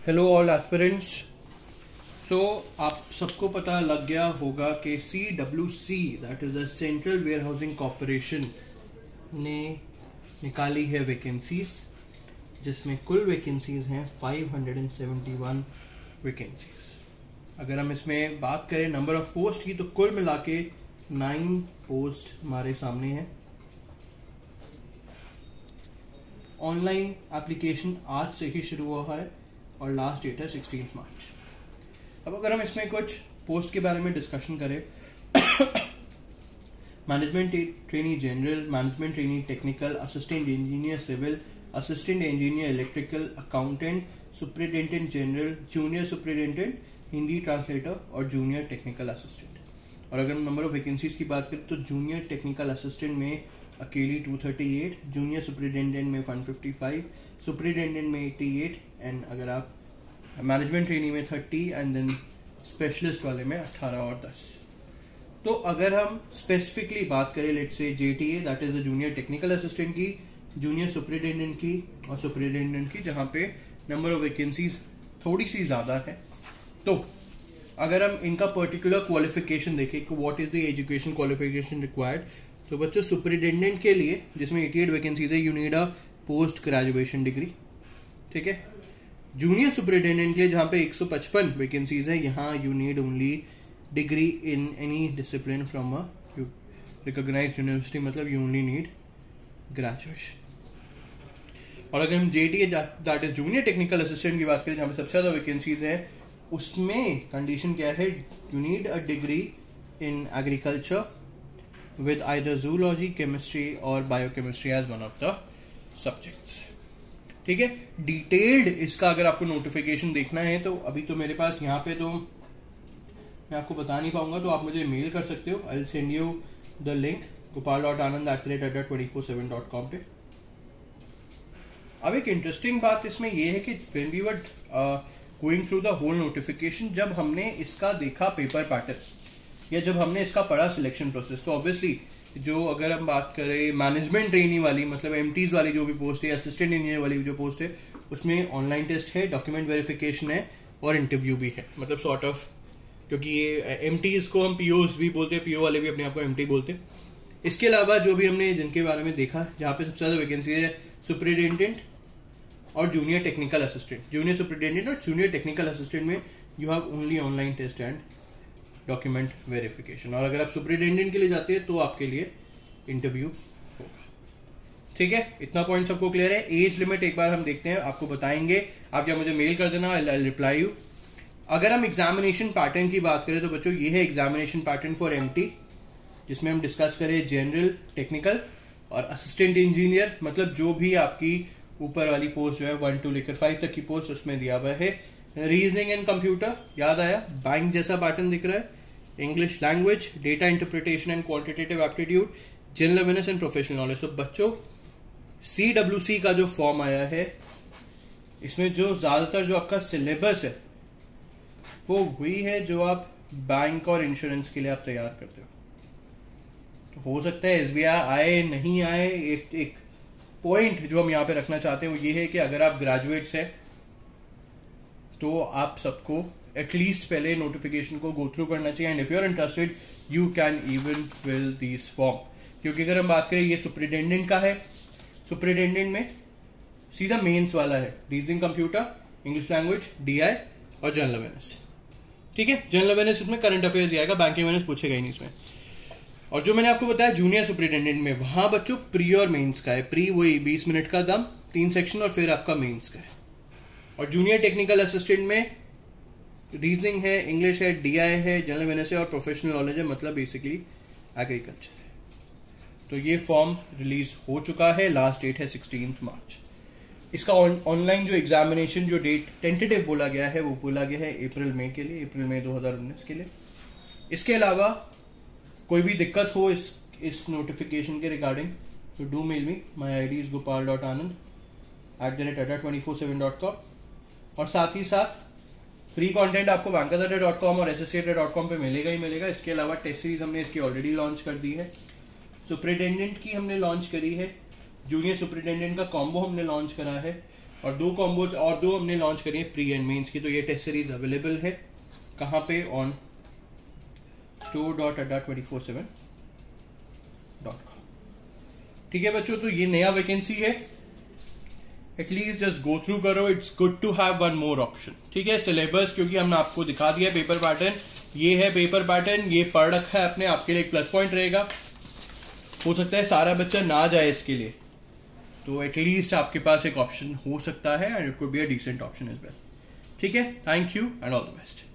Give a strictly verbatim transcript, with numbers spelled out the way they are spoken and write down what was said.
Hello all aspirants. सो आप सबको पता लग गया होगा कि C W C that is the central warehousing corporation ने निकाली है वैकेंसीज, जिसमें कुल वैकेंसीज हैं five hundred seventy one vacancies. अगर हम इसमें बात करें नंबर ऑफ पोस्ट की तो कुल मिला के नाइन पोस्ट हमारे सामने हैं। ऑनलाइन एप्लीकेशन आज से ही शुरू हुआ है और लास्ट डेट है सिक्सटीन मार्च। अब अगर हम इसमें कुछ पोस्ट के बारे में डिस्कशन करें, management trainee general, management trainee technical, assistant engineer civil, assistant engineer electrical, accountant, superintendent general, junior superintendent, Hindi translator और जूनियर टेक्निकल असिस्टेंट। और अगर हम नंबर ऑफ वैकेंसीज की बात करें तो जूनियर टेक्निकल असिस्टेंट में अकेली two thirty eight, junior superintendent में वन फिफ्टी फाइव, सुपरिटेंडेंट में एटी एट, एंड अगर आप मैनेजमेंट ट्रेनी में थर्टी एंड देन स्पेशलिस्ट वाले में अठारह और दस। तो अगर हम स्पेसिफिकली बात करें let's say JTA that is the junior technical assistant की, जूनियर सुपरिटेंडेंट की और सुपरिटेंडेंट की, जहां पे नंबर ऑफ वैकेंसीज थोड़ी सी ज्यादा है, तो अगर हम इनका पर्टिकुलर क्वालिफिकेशन देखें कि what is the education qualification required, तो बच्चों सुपरिटेंडेंट के लिए जिसमें अठासी वैकेंसीज है, you need a post graduation degree. ठीक है। जूनियर सुपरिटेंडेंट के लिए जहां पे एक सौ पचपन वैकेंसीज है, यहाँ you need only degree in any discipline from a recognised university, मतलब यू ओनली नीड ग्रेजुएशन। और अगर हम JTA that is junior technical assistant की बात करें, जहां पे सबसे ज्यादा वैकेंसीज है, उसमें कंडीशन क्या है, you need a degree in agriculture with either zoology, chemistry or biochemistry as one of the subjects। ठीक है। डिटेल्ड इसका अगर आपको नोटिफिकेशन देखना है तो अभी तो मेरे पास यहाँ पे तो मैं आपको बता नहीं पाऊंगा, तो आप मुझे मेल कर सकते हो। I will send you the link Gopal dot Anand at the rate Adda twenty four seven dot com पे। अब एक इंटरेस्टिंग बात इसमें यह है कि when we were going through the whole notification, जब हमने इसका देखा पेपर पैटर्न या जब हमने इसका पढ़ा सिलेक्शन प्रोसेस, तो ऑब्वियसली जो अगर हम बात करें मैनेजमेंट ट्रेनी वाली, मतलब एमटीज वाली जो भी पोस्ट है, असिस्टेंट इंजीनियर वाली जो पोस्ट है, उसमें ऑनलाइन टेस्ट है, डॉक्यूमेंट वेरिफिकेशन है और इंटरव्यू भी है, मतलब सॉर्ट ऑफ, क्योंकि ये एमटीज को हम पीओज भी बोलते हैं, पीओ वाले भी अपने आप को एमटी बोलते हैं। इसके अलावा जो भी हमने जिनके बारे में देखा, जहां पे सबसे ज्यादा वैकेंसी है सुपरिटेंडेंट और junior technical assistant, junior superintendent और जूनियर टेक्निकल असिस्टेंट में you have only online test and document verification. और अगर आप सुपरिटेंडेंट के लिए जाते हैं तो आपके लिए इंटरव्यू होगा। ठीक है, इतना पॉइंट सबको क्लियर है। एज लिमिट एक बार हम देखते हैं, आपको बताएंगे, आप या मुझे मेल कर देना, आई विल रिप्लाई यू। अगर हम एग्जामिनेशन पैटर्न की बात करें तो बच्चों ये है एग्जामिनेशन पैटर्न फॉर एमटी, जिसमें हम डिस्कस करें जनरल, टेक्निकल और असिस्टेंट इंजीनियर, मतलब जो भी आपकी ऊपर वाली पोस्ट जो है वन टू लेकर फाइव तक की पोस्ट उसमें दिया हुआ है। रीजनिंग एंड कंप्यूटर, याद आया, बैंक जैसा पैटर्न दिख रहा है। English language, data interpretation and quantitative aptitude, general awareness and professional knowledge. तो बच्चों सी डब्ल्यू सी का जो फॉर्म आया है, इसमें जो ज्यादातर जो आपका सिलेबस है वो वही है जो आप बैंक और इंश्योरेंस के लिए आप तैयार करते हो। तो हो सकता है एसबीआई आए नहीं आए, एक एक पॉइंट जो हम यहाँ पे रखना चाहते हैं वो ये है कि अगर आप ग्रेजुएट्स हैं तो आप सबको एटलीस्ट पहले नोटिफिकेशन को गो थ्रू करना चाहिए, and if you are interested you can even fill this form. क्योंकि अगर हम बात करें, ये सुपरिटेंडेंट का है, सुपरिटेंडेंट में सीधा मेंस वाला है, reasoning, computer, English language, DI और जनरल अवेयरनेस। ठीक है, जनरल अवेयरनेस इसमें करंट अफेयर्स ही आएगा, बैंकिंग अवेयरनेस पूछेगा ही नहीं इसमें। और जो मैंने आपको बताया जूनियर सुपरिटेंडेंट में, वहां बच्चों प्री और मेंस का है। प्री वही बीस मिनट का दम, तीन सेक्शन, और फिर आपका मेंस का है। और जूनियर टेक्निकल असिस्टेंट में रीजनिंग है, इंग्लिश है, डीआई है, जनरल अवेयरनेस है और प्रोफेशनल नॉलेज है, मतलब बेसिकली एग्रीकल्चर है। तो ये फॉर्म रिलीज हो चुका है, लास्ट डेट है सिक्सटीन मार्च। इसका ऑनलाइन जो एग्जामिनेशन जो डेट टेंटेटिव बोला गया है वो बोला गया है अप्रैल मई के लिए, अप्रैल मई दो हजार उन्नीस के लिए। इसके अलावा कोई भी दिक्कत हो इस इस नोटिफिकेशन के रिगार्डिंग तो do mail me, my I D is Gopal dot Anand at the rate Adda twenty four seven dot com. और साथ ही साथ फ्री कंटेंट आपको बैंकर डॉट कॉम और S S C dot com पे मिलेगा ही मिलेगा। इसके अलावा टेस्ट सीरीज हमने इसकी ऑलरेडी लॉन्च कर दी है, सुपरिटेंडेंट की हमने लॉन्च करी है, जूनियर सुपरिटेंडेंट का कॉम्बो हमने लॉन्च करा है, और दो कॉम्बोज और दो हमने लॉन्च करी है प्री एंड मेंस की। तो ये टेस्ट सीरीज अवेलेबल है कहाँ पे, on store dot Adda twenty four seven dot com. ठीक है बच्चों, तो ये नया वैकेंसी है, एटलीस्ट जस्ट गो थ्रू करो, it's good to have one more option. ठीक है, सिलेबस क्योंकि हमने आपको दिखा दिया पेपर पैटर्न, ये है पेपर पैटर्न, ये पढ़ रखा है अपने, आपके लिए एक प्लस पॉइंट रहेगा। हो सकता है सारा बच्चा ना जाए इसके लिए, तो एटलीस्ट आपके पास एक ऑप्शन हो सकता है, and it could be a decent option as well. ठीक है, thank you and all the best.